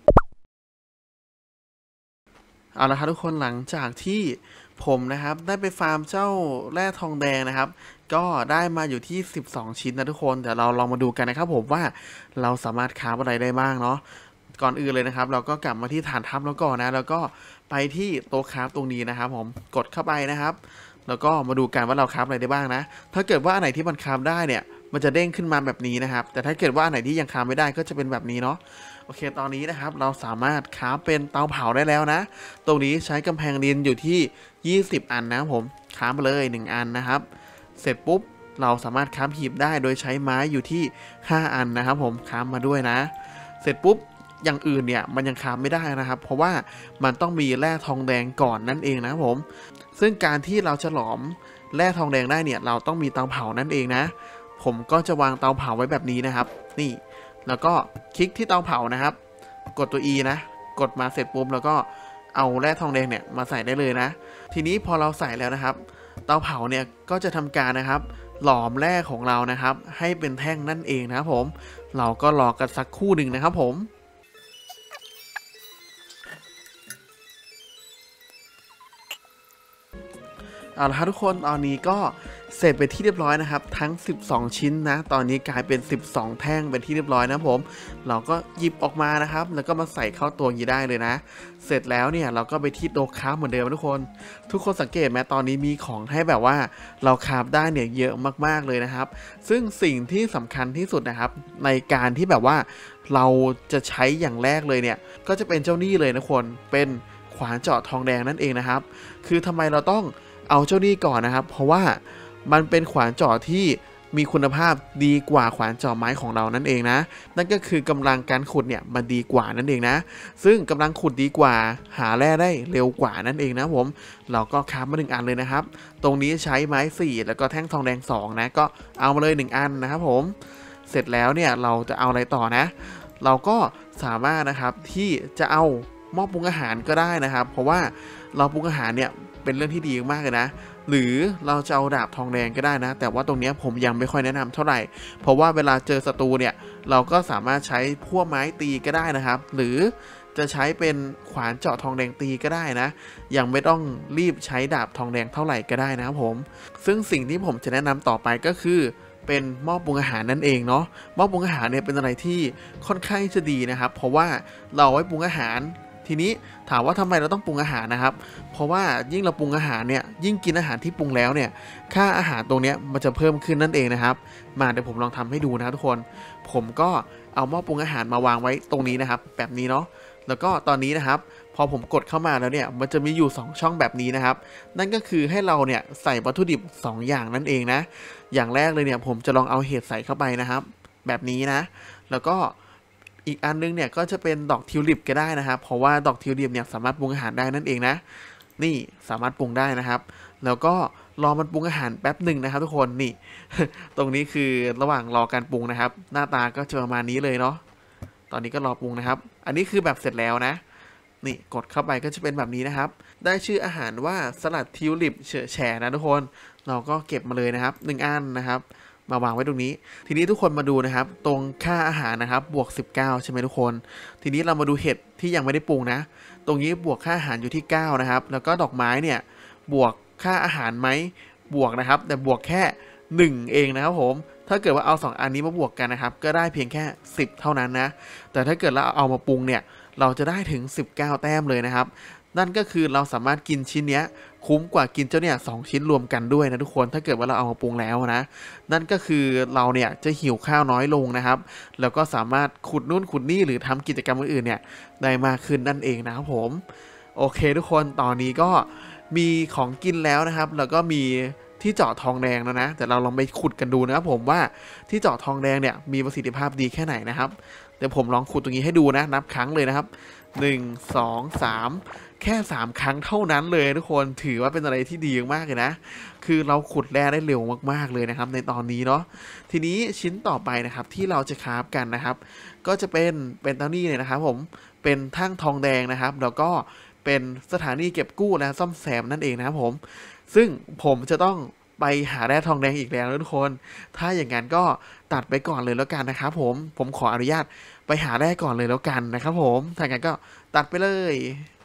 เอาละครับทุกคนหลังจากที่ผมนะครับได้ไปฟาร์มเจ้าแร่ทองแดงนะครับก็ได้มาอยู่ที่12ชิ้นนะทุกคนเดี๋ยวเราลองมาดูกันนะครับผมว่าเราสามารถคราฟอะไรได้บ้างเนาะก่อนอื่นเลยนะครับเราก็กลับมาที่ฐานทัพแล้วก่อนนะแล้วก็ไปที่โต๊ะคราฟตรงนี้นะครับผมกดเข้าไปนะครับแล้วก็มาดูกันว่าเราคราฟอะไรได้บ้างนะถ้าเกิดว่าอันไหนที่มันคราฟได้เนี่ยมันจะเด้งขึ้นมาแบบนี้นะครับแต่ถ้าเกิดว่าอันไหนที่ยังคราฟไม่ได้ก็จะเป็นแบบนี้เนาะโอเคตอนนี้นะครับเราสามารถคราฟเป็นเตาเผาได้แล้วนะตรงนี้ใช้กำแพงดินอยู่ที่20อันนะผมคราฟไปเลย1อันนะครับเสร็จปุ๊บเราสามารถคราฟหีบได้โดยใช้ไม้อยู่ที่5อันนะครับผมคราฟมาด้วยนะเสร็จปุ๊บอย่างอื่นเนี่ยมันยังคราฟไม่ได้นะครับเพราะว่ามันต้องมีแร่ทองแดงก่อนนั่นเองนะผมซึ่งการที่เราจะหลอมแร่ทองแดงได้เนี่ยเราต้องมีเตาเผานั่นเองนะผมก็จะวางเตาเผาไว้แบบนี้นะครับนี่แล้วก็คลิกที่เตาเผานะครับกดตัว E นะกดมาเสร็จปุ๊บแล้วก็เอาแร่ทองแดงเนี่ยมาใส่ได้เลยนะทีนี้พอเราใส่แล้วนะครับเตาเผาเนี่ยก็จะทำการนะครับหลอมแร่ของเรานะครับให้เป็นแท่งนั่นเองนะครับผมเราก็รอกันสักครู่หนึ่งนะครับผมเอาละครับทุกคนตอนนี้ก็เสร็จไปที่เรียบร้อยนะครับทั้ง12ชิ้นนะตอนนี้กลายเป็น12แท่งเป็นที่เรียบร้อยนะผมเราก็หยิบออกมานะครับแล้วก็มาใส่เข้าตัวนี้ได้เลยนะเสร็จแล้วเนี่ยเราก็ไปที่โต๊ะคราฟเหมือนเดิมทุกคนสังเกตไหมตอนนี้มีของให้แบบว่าเราคราฟได้เนี่ยเยอะมากๆเลยนะครับซึ่งสิ่งที่สำคัญที่สุดนะครับในการที่แบบว่าเราจะใช้อย่างแรกเลยเนี่ยก็จะเป็นเจ้านี่เลยนะคนเป็นขวานเจาะทองแดงนั่นเองนะครับคือทำไมเราต้องเอาเจ้านี่ก่อนนะครับเพราะว่ามันเป็นขวานเจาะที่มีคุณภาพดีกว่าขวานเจาะไม้ของเรานั่นเองนะนั่นก็คือกำลังการขุดเนี่ยมันดีกว่านั่นเองนะซึ่งกำลังขุดดีกว่าหาแร่ได้เร็วกว่านั่นเองนะผมเราก็คราฟมา1อันเลยนะครับตรงนี้ใช้ไม้4แล้วก็แท่งทองแดง2นะก็เอามาเลย1อันนะครับผมเสร็จแล้วเนี่ยเราจะเอาอะไรต่อนะเราก็สามารถนะครับที่จะเอาหม้อปรุงอาหารก็ได้นะครับเพราะว่าเราปรุงอาหารเนี่ยเป็นเรื่องที่ดีมากเลยนะหรือเราจะเอาดาบทองแดงก็ได้นะแต่ว่าตรงนี้ผมยังไม่ค่อยแนะนำเท่าไหร่เพราะว่าเวลาเจอศัตรูเนี่ยเราก็สามารถใช้พวกไม้ตีก็ได้นะครับหรือจะใช้เป็นขวานเจาะทองแดงตีก็ได้นะยังไม่ต้องรีบใช้ดาบทองแดงเท่าไหร่ก็ได้นะครับผมซึ่งสิ่งที่ผมจะแนะนำต่อไปก็คือเป็นหม้อปรุงอาหารนั่นเองเนาะหม้อปรุงอาหารเนี่ยเป็นอะไรที่ค่อนข้างจะดีนะครับเพราะว่าเราไว้ปรุงอาหารทีนี้ถามว่าทำไมเราต้องปรุงอาหารนะครับเพราะว่ายิ่งเราปรุงอาหารเนี่ยยิ่งกินอาหารที่ปรุงแล้วเนี่ยค่าอาหารตรงนี้มันจะเพิ่มขึ้นนั่นเองนะครับมาเดี๋ยวผมลองทำให้ดูนะทุกคนผมก็เอาหม้อปรุงอาหารมาวางไว้ตรงนี้นะครับแบบนี้เนาะแล้วก็ตอนนี้นะครับพอผมกดเข้ามาแล้วเนี่ยมันจะมีอยู่2ช่องแบบนี้นะครับนั่นก็คือให้เราเนี่ยใส่วัตถุดิบ2อย่างนั่นเองนะอย่างแรกเลยเนี่ยผมจะลองเอาเห็ดใส่เข้าไปนะครับแบบนี้นะแล้วก็อีกอันนึงเนี่ยก็จะเป็นดอกทิวลิปก็ได้นะครับเพราะว่าดอกทิวลิปเนี่ยสามารถปรุงอาหารได้นั่นเองนะนี่สามารถปรุงได้นะครับแล้วก็รอมันปรุงอาหารแป๊บหนึ่งนะครับทุกคนนี่ ตรงนี้คือระหว่างรอการปรุงนะครับหน้าตาก็จะประมาณนี้เลยเนาะตอนนี้ก็รอปรุงนะครับอันนี้คือแบบเสร็จแล้วนะนี่กดเข้าไปก็จะเป็นแบบนี้นะครับได้ชื่ออาหารว่าสลัดทิวลิปเฉอะแฉนะทุกคนเราก็เก็บมาเลยนะครับ1อันนะครับมาวางไว้ตรงนี้ทีนี้ทุกคนมาดูนะครับตรงค่าอาหารนะครับบวก19ใช่ไหมทุกคนทีนี้เรามาดูเห็ดที่ยังไม่ได้ปรุงนะตรงนี้บวกค่าอาหารอยู่ที่9นะครับแล้วก็ดอกไม้เนี่ยบวกค่าอาหารไหมบวกนะครับแต่บวกแค่1เองนะครับผมถ้าเกิดว่าเอา2อันนี้มาบวกกันนะครับก็ได้เพียงแค่10เท่านั้นนะแต่ถ้าเกิดเราเอามาปรุงเนี่ยเราจะได้ถึง19แต้มเลยนะครับนั่นก็คือเราสามารถกินชิ้นเนี้ยคุ้มกว่ากินเจ้าเนี่ย2ชิ้นรวมกันด้วยนะทุกคนถ้าเกิดว่าเราเอามาปรุงแล้วนะนั่นก็คือเราเนี่ยจะหิวข้าวน้อยลงนะครับแล้วก็สามารถขุดนู่นขุดนี่หรือทำกิจกรรมอื่นๆเนี่ยได้มากขึ้นนั่นเองนะครับผมโอเคทุกคนตอนนี้ก็มีของกินแล้วนะครับแล้วก็มีที่เจาะทองแดงแล้วนะแต่เราลองไปขุดกันดูนะครับผมว่าที่เจาะทองแดงเนี่ยมีประสิทธิภาพดีแค่ไหนนะครับเดี๋ยวผมลองขุดตรงนี้ให้ดูนะนับครั้งเลยนะครับ1 2 3แค่3ครั้งเท่านั้นเลยทุกคนถือว่าเป็นอะไรที่ดีมากเลยนะคือเราขุดแร่ได้เร็วมากๆเลยนะครับในตอนนี้เนาะทีนี้ชิ้นต่อไปนะครับที่เราจะคราฟกันนะครับก็จะเป็นเต้านี่เลยนะครับผมเป็นทั้งทองแดงนะครับแล้วก็เป็นสถานีเก็บกู้และซ่อมแซมนั่นเองนะครับผมซึ่งผมจะต้องไปหาแร่ทองแดงอีกแล้วนะทุกคนถ้าอย่างนั้นก็ตัดไปก่อนเลยแล้วกันนะครับผมขออนุญาตไปหาแร่ก่อนเลยแล้วกันนะครับผมถ้าอย่างนั้นก็ตัดไปเลย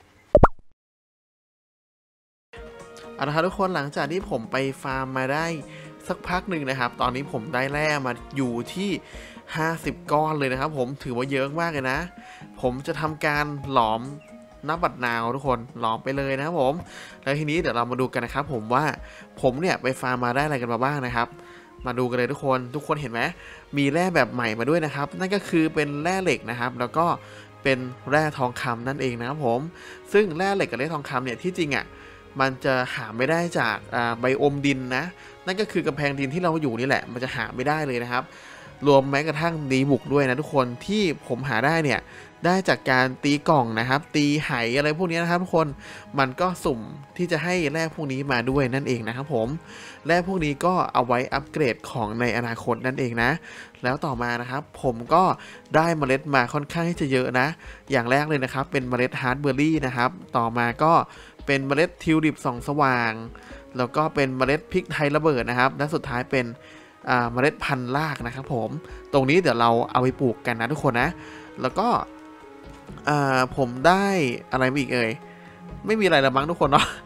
เอาละครับทุกคนหลังจากที่ผมไปฟาร์มมาได้สักพักหนึ่งนะครับตอนนี้ผมได้แร่มาอยู่ที่50ก้อนเลยนะครับผมถือว่าเยอะมากเลยนะผมจะทำการหลอมน้ำบัดนาวทุกคนหลอมไปเลยนะครับผมแล้วทีนี้เดี๋ยวเรามาดูกันนะครับผมว่าผมเนี่ยไปฟาร์มมาได้อะไรกันมาบ้างนะครับมาดูกันเลยทุกคนเห็นไหมมีแร่แบบใหม่มาด้วยนะครับนั่นก็คือเป็นแร่เหล็กนะครับแล้วก็เป็นแร่ทองคำนั่นเองนะครับผมซึ่งแร่เหล็กกับแร่ทองคำเนี่ยที่จริงอ่ะมันจะหาไม่ได้จากไบโอมดินนะนั่นก็คือกำแพงดินที่เราอยู่นี่แหละมันจะหาไม่ได้เลยนะครับรวมแม้กระทั่งดีบุกด้วยนะทุกคนที่ผมหาได้เนี่ยได้จากการตีกล่องนะครับตีไหอะไรพวกนี้นะครับทุกคนมันก็สุ่มที่จะให้แร่พวกนี้มาด้วยนั่นเองนะครับผมแร่พวกนี้ก็เอาไว้อัปเกรดของในอนาคตนั่นเองนะแล้วต่อมานะครับผมก็ได้เมล็ดมาค่อนข้างที่จะเยอะนะอย่างแรกเลยนะครับเป็นเมล็ดฮาร์ดเบอร์รี่นะครับต่อมาก็เป็นเมล็ดทิวลิปส่องสว่างแล้วก็เป็นเมล็ดพริกไทยระเบิดนะครับและสุดท้ายเป็นเมล็ดพันธุ์รากนะครับผมตรงนี้เดี๋ยวเราเอาไปปลูกกันนะทุกคนนะแล้วก็ผมได้อะไรอีกไม่มีอะไรละมั้งทุกคนเนาะ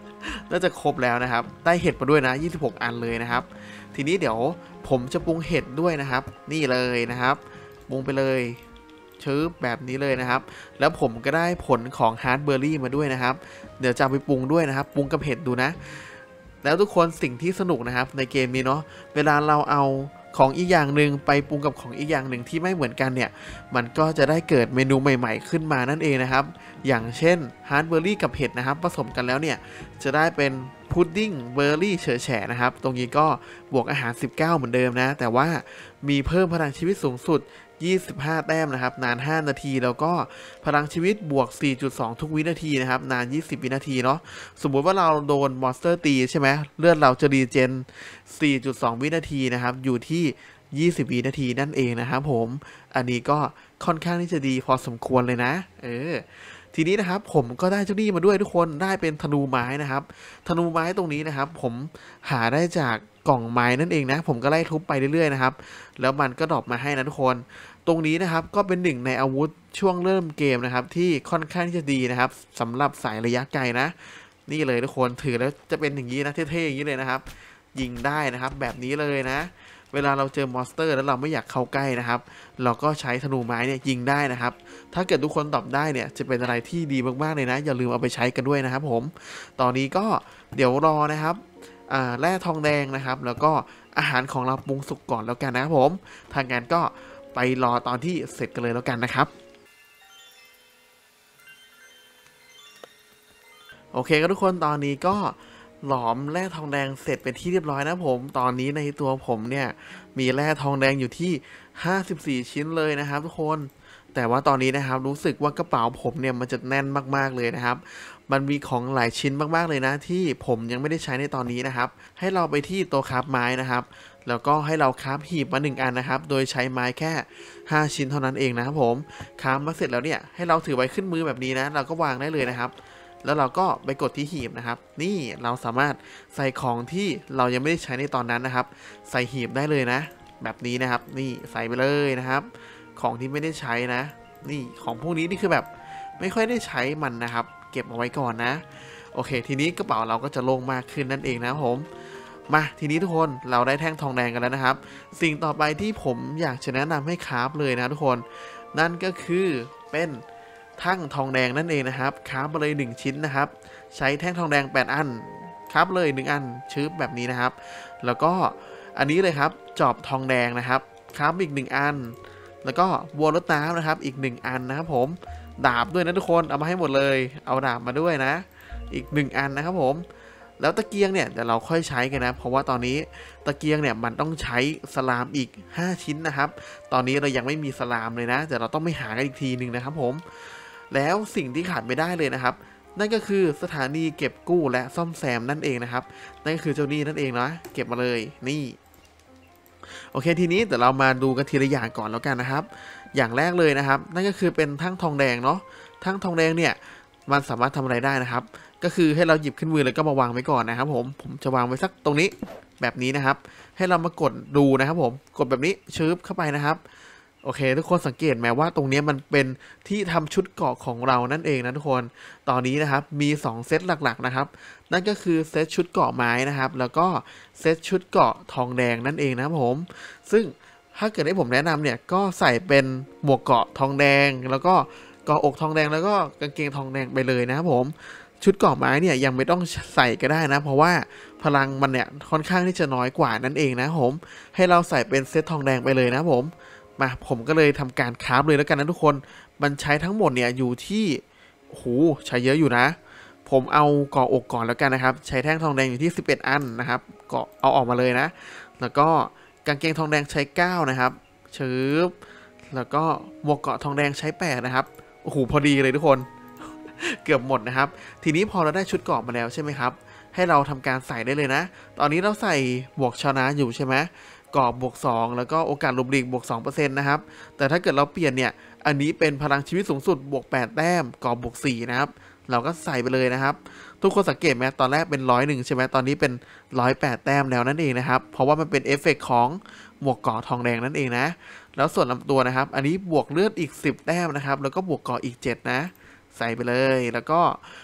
น่าจะครบแล้วนะครับได้เห็ดมาด้วยนะ26 อันเลยนะครับทีนี้เดี๋ยวผมจะปรุงเห็ดด้วยนะครับนี่เลยนะครับปรุงไปเลยชื้อแบบนี้เลยนะครับแล้วผมก็ได้ผลของฮาร์ดเบอร์รี่มาด้วยนะครับเดี๋ยวจะไปปรุงด้วยนะครับปรุงกับเห็ดดูนะแล้วทุกคนสิ่งที่สนุกนะครับในเกมนี้เนาะเวลาเราเอาของอีกอย่างหนึ่งไปปรุงกับของอีกอย่างหนึ่งที่ไม่เหมือนกันเนี่ยมันก็จะได้เกิดเมนูใหม่ๆขึ้นมานั่นเองนะครับอย่างเช่นฮาร์ดเบอร์รี่กับเห็ดนะครับผสมกันแล้วเนี่ยจะได้เป็นพุดดิ้งเบอร์รี่เฉยแฉะนะครับตรงนี้ก็บวกอาหาร19เหมือนเดิมนะแต่ว่ามีเพิ่มพลังชีวิตสูงสุด25 แต้มนะครับนาน5 นาทีแล้วก็พลังชีวิตบวก 4.2 ทุกวินาทีนะครับนาน20 วินาทีเนาะสมมุติว่าเราโดนมอนสเตอร์ตีใช่ไหมเลือดเราจะรีเจน 4.2 วินาทีนะครับอยู่ที่20 วินาทีนั่นเองนะครับผมอันนี้ก็ค่อนข้างที่จะดีพอสมควรเลยนะทีนี้นะครับผมก็ได้เจ้านี่มาด้วยทุกคนได้เป็นธนูไม้นะครับธนูไม้ตรงนี้นะครับผมหาได้จากกล่องไม้นั่นเองนะผมก็ไล่ทุบไปเรื่อยๆนะครับแล้วมันก็ดรอปมาให้นะทุกคนตรงนี้นะครับก็เป็นหนึ่งในอาวุธช่วงเริ่มเกมนะครับที่ค่อนข้างที่จะดีนะครับสำหรับสายระยะไกลนะนี่เลยทุกคนถือแล้วจะเป็นอย่างนี้นะเท่ๆอย่างนี้เลยนะครับยิงได้นะครับแบบนี้เลยนะเวลาเราเจอมอนสเตอร์แล้วเราไม่อยากเข้าใกล้นะครับเราก็ใช้ธนูไม้เนี่ยยิงได้นะครับถ้าเกิดทุกคนตอบได้เนี่ยจะเป็นอะไรที่ดีมากๆเลยนะอย่าลืมเอาไปใช้กันด้วยนะครับผมตอนนี้ก็เดี๋ยวรอนะครับแร่ทองแดงนะครับแล้วก็อาหารของเราปรุงสุกก่อนแล้วกันนะครับผมทางงานก็ไปรอตอนที่เสร็จกันเลยแล้วกันนะครับโอเคครับทุกคนตอนนี้ก็หลอมแร่ทองแดงเสร็จเป็นที่เรียบร้อยนะผมตอนนี้ในตัวผมเนี่ยมีแร่ทองแดงอยู่ที่54 ชิ้นเลยนะครับทุกคนแต่ว่าตอนนี้นะครับรู้สึกว่ากระเป๋าผมเนี่ยมันจะแน่นมากๆเลยนะครับมันมีของหลายชิ้นมากๆเลยนะที่ผมยังไม่ได้ใช้ในตอนนี้นะครับให้เราไปที่โต๊ะคราฟไม้นะครับแล้วก็ให้เราคราฟหีบมา1 อันนะครับโดยใช้ไม้แค่5 ชิ้นเท่านั้นเองนะครับผมคราฟมาเสร็จแล้วเนี่ยให้เราถือไว้ขึ้นมือแบบนี้นะเราก็วางได้เลยนะครับแล้วเราก็ไปกดที่หีบนะครับนี่เราสามารถใส่ของที่เรายังไม่ได้ใช้ในตอนนั้นนะครับใส่หีบได้เลยนะแบบนี้นะครับนี่ใส่ไปเลยนะครับของที่ไม่ได้ใช้นะนี่ของพวกนี้นี่คือแบบไม่ค่อยได้ใช้มันนะครับเก็บเอาไว้ก่อนนะโอเคทีนี้กระเป๋าเราก็จะโล่งมากขึ้นนั่นเองนะผมมาทีนี้ทุกคนเราได้แท่งทองแดงกันแล้วนะครับสิ่งต่อไปที่ผมอยากจะแนะนำให้คราฟเลยนะทุกคนนั่นก็คือเป็นทั้งทองแดงนั่นเองนะครับคราฟมาเลย1 ชิ้นนะครับใช้แท่งทองแดง8 อันคราฟเลย1 อันชื้อแบบนี้นะครับแล้วก็อันนี้เลยครับจอบทองแดงนะครับคราฟอีก1 อันแล้วก็วัวรดน้ำนะครับอีก1 อันนะครับผมดาบด้วยนะทุกคนเอามาให้หมดเลยเอาดาบมาด้วยนะอีก1 อันนะครับผมแล้วตะเกียงเนี่ยเดี๋ยวเราค่อยใช้กันนะเพราะว่าตอนนี้ตะเกียงเนี่ยมันต้องใช้สลามอีก5 ชิ้นนะครับตอนนี้เรายังไม่มีสลามเลยนะแต่เราต้องไปหากันอีกทีหนึ่งนะครับผมแล้วสิ่งที่ขาดไม่ได้เลยนะครับนั่นก็คือสถานีเก็บกู้และซ่อมแซมนั่นเองนะครับนั่นก็คือเจ้านี่นั่นเองนะเก็บมาเลยนี่โอเคทีนี้เดี๋ยวเรามาดูกันทีละอย่างก่อนแล้วกันนะครับอย่างแรกเลยนะครับนั่นก็คือเป็นทั้งทองแดงเนาะทั้งทองแดงเนี่ยมันสามารถทำอะไรได้นะครับก็คือให้เราหยิบขึ้นมือแล้วก็มาวางไว้ก่อนนะครับผมจะวางไว้สักตรงนี้แบบนี้นะครับให้เรามากดดูนะครับผมกดแบบนี้ชืบเข้าไปนะครับโอเคทุกคนสังเกตไหมว่าตรงนี้มันเป็นที่ทำชุดเกราะของเรานั่นเองนะทุกคนตอนนี้นะครับมี2 เซตหลักๆนะครับนั่นก็คือเซตชุดเกราะไม้นะครับแล้วก็เซตชุดเกราะทองแดงนั่นเองนะครับผมซึ่งถ้าเกิดให้ผมแนะนำเนี่ยก็ใส่เป็นหมวกเกราะทองแดงแล้วก็เกราะอกทองแดงแล้วก็กางเกงทองแดงไปเลยนะครับผมชุดเกราะไม้เนี่ยยังไม่ต้องใส่ก็ได้นะเพราะว่าพลังมันเนี่ยค่อนข้างที่จะน้อยกว่านั่นเองนะผมให้เราใส่เป็นเซตทองแดงไปเลยนะผมก็เลยทำการคราฟเลยแล้วกันนะทุกคนมันใช้ทั้งหมดเนี่ยอยู่ที่โอ้โหใช้เยอะอยู่นะผมเอาเกราะอกก่อนแล้วกันนะครับใช้แท่งทองแดงอยู่ที่11 อันนะครับเกาะเอาออกมาเลยนะแล้วก็กางเกงทองแดงใช้9นะครับชืบแล้วก็หมวกเกราะทองแดงใช้8นะครับโอ้โหพอดีเลยทุกคนเกือบหมดนะครับทีนี้พอเราได้ชุดเกราะมาแล้วใช่ไหมครับให้เราทำการใส่ได้เลยนะตอนนี้เราใส่หมวกชนะอยู่ใช่ไหมเกราะบวก2แล้วก็โอกาสหลบหลีกบวก 2% นะครับแต่ถ้าเกิดเราเปลี่ยนเนี่ยอันนี้เป็นพลังชีวิตสูงสุดบวก8 แต้มเกราะบวก4นะครับเราก็ใส่ไปเลยนะครับทุกคนสังเกตไหมตอนแรกเป็น101ใช่ไหมตอนนี้เป็น108 แต้มแล้วนั่นเองนะครับเพราะว่ามันเป็นเอฟเฟกต์ของหมวกเกราะทองแดงนั่นเองนะแล้วส่วนลำตัวนะครับอันนี้บวกเลือดอีก10 แต้มนะครับแล้วก็บวกเกราะอีก7นะใส่ไปเลยแล้วก็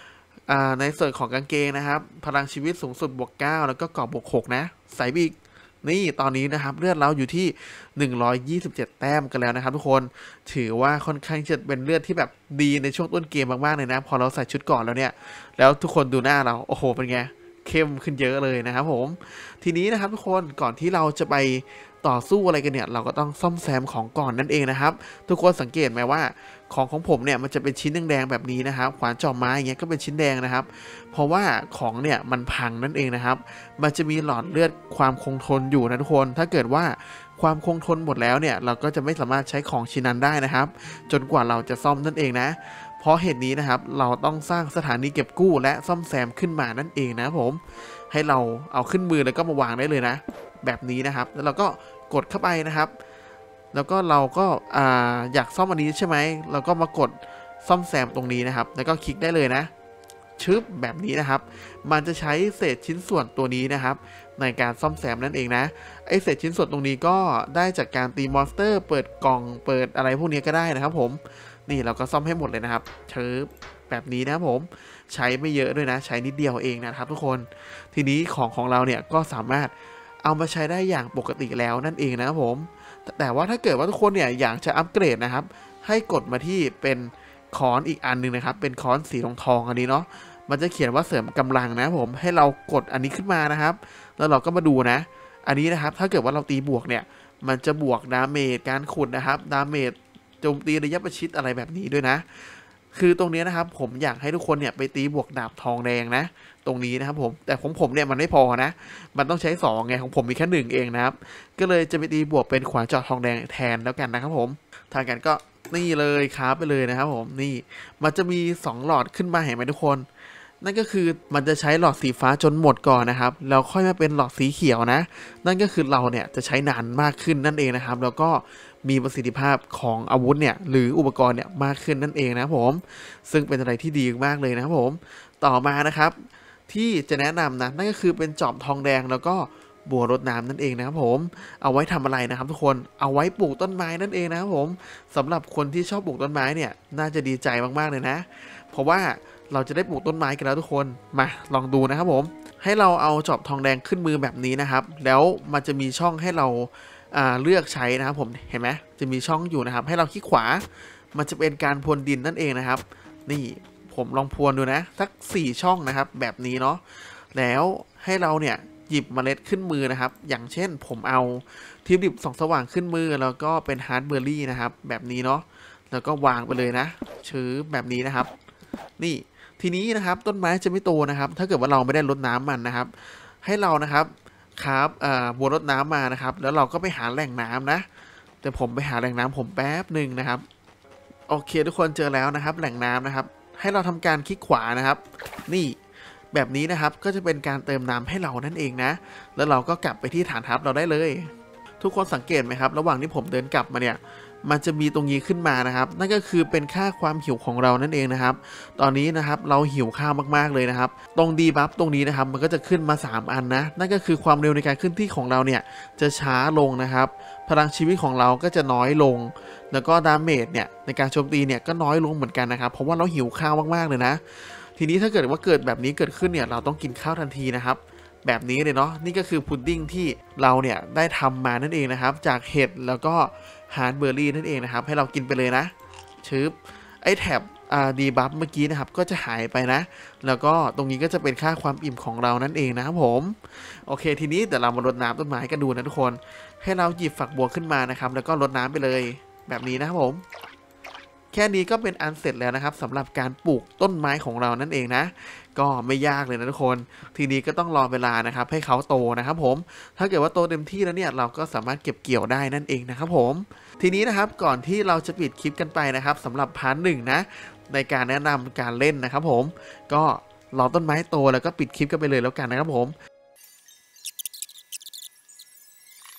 ในส่วนของกางเกงนะครับพลังชีวิตสูงสุด+9แล้วก็เกราะ+6นะใส่บีกนี่ตอนนี้นะครับเลือดเราอยู่ที่127แต้มกันแล้วนะครับทุกคนถือว่าค่อนข้างจะเป็นเลือดที่แบบดีในช่วงต้นเกมมากๆเลยนะพอเราใส่ชุดก่อนแล้วเนี่ยแล้วทุกคนดูหน้าเราโอ้โหเป็นไงเข้มขึ้นเยอะเลยนะครับผมทีนี้นะครับทุกคนก่อนที่เราจะไปต่อสู้อะไรกันเนี่ยเราก็ต้องซ่อมแซมของก่อนนั่นเองนะครับทุกคนสังเกตไหมว่าของผมเนี่ยมันจะเป็นชิ้นแดงๆแบบนี้นะครับขวานจอบไม้อย่างเงี้ยก็เป็นชิ้นแดงนะครับเพราะว่าของเนี่ยมันพังนั่นเองนะครับมันจะมีหลอดเลือดความคงทนอยู่นะทุกคนถ้าเกิดว่าความคงทนหมดแล้วเนี่ยเราก็จะไม่สามารถใช้ของชิ้นนั้นได้นะครับจนกว่าเราจะซ่อมนั่นเองนะเพราะเหตุนี้นะครับเราต้องสร้างสถานีเก็บกู้และซ่อมแซมขึ้นมานั่นเองนะผมให้เราเอาขึ้นมือแล้วก็มาวางได้เลยนะแบบนี้นะครับแล้วเราก็กดเข้าไปนะครับแล้วก็เราก็อยากซ่อมอันนี้ใช่ไหมเราก็มากดซ่อมแซมตรงนี้นะครับแล้วก็คลิกได้เลยนะชึบแบบนี้นะครับมันจะใช้เศษชิ้นส่วนตัวนี้นะครับในการซ่อมแซมนั่นเองนะไอเศษชิ้นส่วนตรงนี้ก็ได้จากการตีมอนสเตอร์เปิดกล่องเปิดอะไรพวกนี้ก็ได้นะครับผมนี่เราก็ซ่อมให้หมดเลยนะครับชึบแบบนี้นะครับผมใช้ไม่เยอะด้วยนะใช้นิดเดียวเองนะครับทุกคนทีนี้ของเราเนี่ยก็สามารถเอามาใช้ได้อย่างปกติแล้วนั่นเองนะครับผมแต่ว่าถ้าเกิดว่าทุกคนเนี่ยอยากจะอัปเกรดนะครับให้กดมาที่เป็นค้อนอีกอันนึงนะครับเป็นค้อนสีทองอันนี้เนาะมันจะเขียนว่าเสริมกำลังนะผมให้เรากดอันนี้ขึ้นมานะครับแล้วเราก็มาดูนะอันนี้นะครับถ้าเกิดว่าเราตีบวกเนี่ยมันจะบวกดาเมจการขุดนะครับดาเมจโจมตีระยะประชิดอะไรแบบนี้ด้วยนะคือตรงนี้นะครับผมอยากให้ทุกคนเนี่ยไปตีบวกดาบทองแดงนะตรงนี้นะครับผมแต่ของผมเนี่ยมันไม่พอนะมันต้องใช้2ไงของผมมีแค่1เองนะครับก็เลยจะไปตีบวกเป็นขวานเจาะทองแดงแทนแล้วกันนะครับผมทางกันก็นี่เลยครับไปเลยนะครับผมนี่มันจะมี2หลอดขึ้นมาเห็นไหมทุกคนนั่นก็คือมันจะใช้หลอดสีฟ้าจนหมดก่อนนะครับแล้วค่อยมาเป็นหลอดสีเขียวนะนั่นก็คือเราเนี่ยจะใช้นานมากขึ้นนั่นเองนะครับแล้วก็มีประสิทธิภาพของอาวุธเนี่ยหรืออุปกรณ์เนี่ยมากขึ้นนั่นเองนะผมซึ่งเป็นอะไรที่ดีมากเลยนะครับผมต่อมานะครับที่จะแนะนำนะนั่นก็คือเป็นจอบทองแดงแล้วก็บัวรดน้ำนั่นเองนะครับผมเอาไว้ทำอะไรนะครับทุกคนเอาไว้ปลูกต้นไม้นั่นเองนะครับผมสำหรับคนที่ชอบปลูกต้นไม้เนี่ยน่าจะดีใจมากๆเลยนะเพราะว่าเราจะได้ปลูกต้นไม้กันแล้วทุกคนมาลองดูนะครับผมให้เราเอาจอบทองแดงขึ้นมือแบบนี้นะครับแล้วมันจะมีช่องให้เราเลือกใช้นะครับผมเห็นไหมจะมีช่องอยู่นะครับให้เราคลิกขวามันจะเป็นการพรวนดินนั่นเองนะครับนี่ผมลองพรวนดูนะสัก4ช่องนะครับแบบนี้เนาะแล้วให้เราเนี่ยหยิบเมล็ดขึ้นมือนะครับอย่างเช่นผมเอาทิวลิปส่องสว่างขึ้นมือแล้วก็เป็นฮาร์ดเบอร์รี่นะครับแบบนี้เนาะแล้วก็วางไปเลยนะชื้อแบบนี้นะครับนี่ทีนี้นะครับต้นไม้จะไม่โตนะครับถ้าเกิดว่าเราไม่ได้รดน้ำมันนะครับให้เรานะครับบัวรดน้ำมานะครับแล้วเราก็ไปหาแหล่งน้ำนะแต่ผมไปหาแหล่งน้ำผมแป๊บหนึ่งนะครับโอเคทุกคนเจอแล้วนะครับแหล่งน้ำนะครับให้เราทำการคลิกขวานะครับนี่แบบนี้นะครับก็จะเป็นการเติมน้ำให้เรานั่นเองนะแล้วเราก็กลับไปที่ฐานทัพเราได้เลยทุกคนสังเกตไหมครับระหว่างที่ผมเดินกลับมาเนี่ยมันจะมีตรงนี้ขึ้นมานะครับนั่นก็คือเป็นค่าความหิวของเรานั่นเองนะครับตอนนี้นะครับเราหิวข้าวมากๆเลยนะครับตรงดีบัฟตรงนี้นะครับมันก็จะขึ้นมา3อันนะนั่นก็คือความเร็วในการขึ้นที่ของเราเนี่ยจะช้าลงนะครับพลังชีวิตของเราก็จะน้อยลงแล้วก็ดาเมจเนี่ยในการโจมตีเนี่ยก็น้อยลงเหมือนกันนะครับเพราะว่าเราหิวข้าวมากๆเลยนะทีนี้ถ้าเกิดว่าเกิดแบบนี้เกิดขึ้นเนี่ยเราต้องกินข้าวทันทีนะครับแบบนี้เลยเนาะนี่ก็คือพุดดิ้งที่เราเนี่ยได้ทำมานั่นเองนะครับจากเห็ดแล้วก็ฮาร์ดเบอร์รี่นั่นเองนะครับให้เรากินไปเลยนะชึบไอแท็บดีบัฟเมื่อกี้นะครับก็จะหายไปนะแล้วก็ตรงนี้ก็จะเป็นค่าความอิ่มของเรานั่นเองนะครับผมโอเคทีนี้เดี๋ยวเรามารดน้ำต้นไม้กันดูนะทุกคนให้เราหยิบฝักบัวขึ้นมานะครับแล้วก็รดน้ำไปเลยแบบนี้นะครับผมแค่นี้ก็เป็นอันเสร็จแล้วนะครับสำหรับการปลูกต้นไม้ของเรานั่นเองนะก็ไม่ยากเลยนะทุกคนทีนี้ก็ต้องรอเวลานะครับให้เขาโตนะครับผมถ้าเกิดว่าโตเต็มที่แล้วเนี่ยเราก็สามารถเก็บเกี่ยวได้นั่นเองนะครับผมทีนี้นะครับก่อนที่เราจะปิดคลิปกันไปนะครับสำหรับพาร์ทหนึ่งนะในการแนะนำการเล่นนะครับผมก็รอต้นไม้โตแล้วก็ปิดคลิปกันไปเลยแล้วกันนะครับผม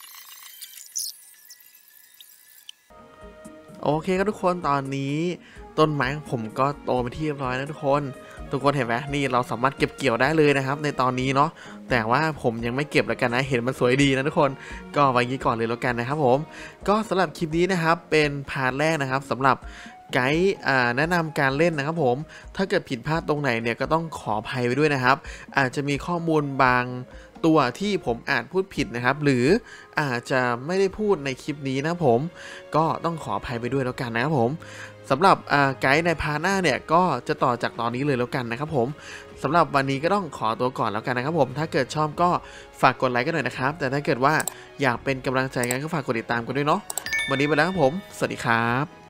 โอเคครับทุกคนตอนนี้ต้นไม้ของผมก็โตเป็นที่เรียบร้อยนะทุกคนเห็นไหมนี่เราสามารถเก็บเกี่ยวได้เลยนะครับในตอนนี้เนาะแต่ว่าผมยังไม่เก็บแล้วกันนะเห็นมันสวยดีนะทุกคนก็ไว้งี้ก่อนเลยแล้วกันนะครับผมก็สำหรับคลิปนี้นะครับเป็นพาร์ทแรกนะครับสำหรับไกด์แนะนำการเล่นนะครับผมถ้าเกิดผิดพลาดตรงไหนเนี่ยก็ต้องขออภัยไปด้วยนะครับอาจจะมีข้อมูลบางตัวที่ผมอาจพูดผิดนะครับหรืออาจจะไม่ได้พูดในคลิปนี้นะผมก็ต้องขออภัยไปด้วยแล้วกันนะครับผมสำหรับไกด์ในพาร์ทหน้าเนี่ยก็จะต่อจากตอนนี้เลยแล้วกันนะครับผมสำหรับวันนี้ก็ต้องขอตัวก่อนแล้วกันนะครับผมถ้าเกิดชอบก็ฝากกดไลค์กันหน่อยนะครับแต่ถ้าเกิดว่าอยากเป็นกำลังใจกันก็ฝากกดติดตามกันด้วยเนาะวันนี้ไปแล้วครับผมสวัสดีครับ